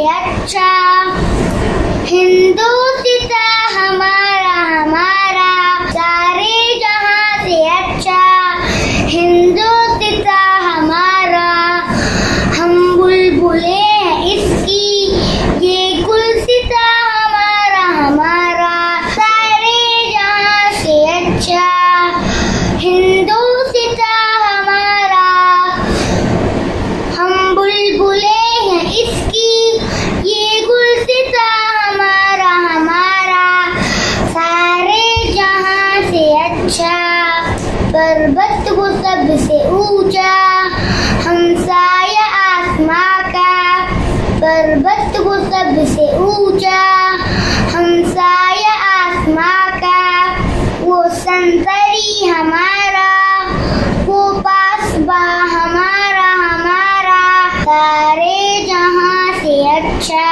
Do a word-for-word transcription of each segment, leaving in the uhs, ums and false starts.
अच्छा, हिंदुस्तां हमारा हमारा सारे जहां से अच्छा, हिंदुस्तां हमारा। हम बुलबुले हैं इसकी, ये गुलसिता हमारा हमारा सारे जहां से अच्छा, हिंदुस्तां हमारा। हम बुलबुले हैं इसकी, ये गुलसिता हमारा हमारा सारे जहां से अच्छा। पर्वत वो सबसे ऊंचा, हमसाया आसमां का, पर्वत वो सबसे ऊंचा, हमसाया आसमां का। वो संतरी हमारा, वो पासबा हमारा हमारा सारे जहां से अच्छा,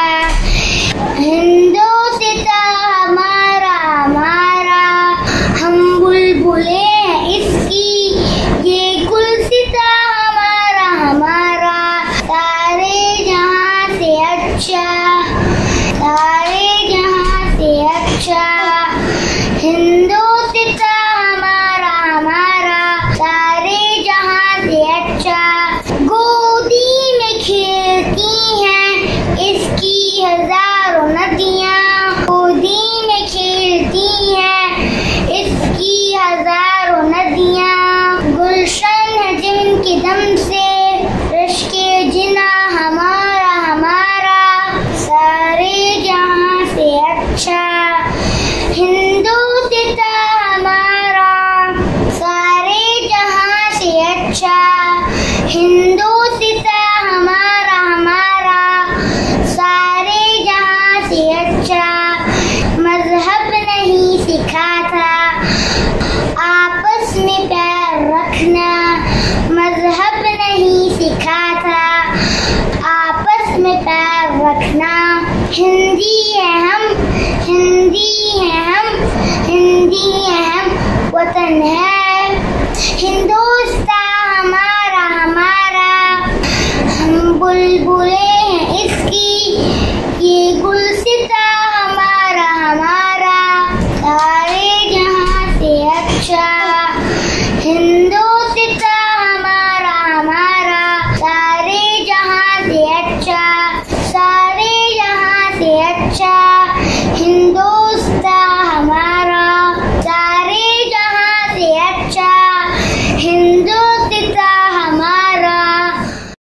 हिंदुस्तां हमारा हमारा। हम बुलबुले हैं इसकी, ये गुलसिता हमारा हमारा सारे जहां से अच्छा, सारे जहां से अच्छा, हिंदुस्तां हमारा हमारा सारे जहां से अच्छा। गोदी में खेलती हैं इसकी हजारों नदियां, गोदी में खेलती हैं इसकी हजारों नदियां। गुलशन है जिनके दम से रश्के जिना हमारा हमारा सारे जहां से अच्छा, हिंदुस्तां हमारा सारे जहां से अच्छा, हिंद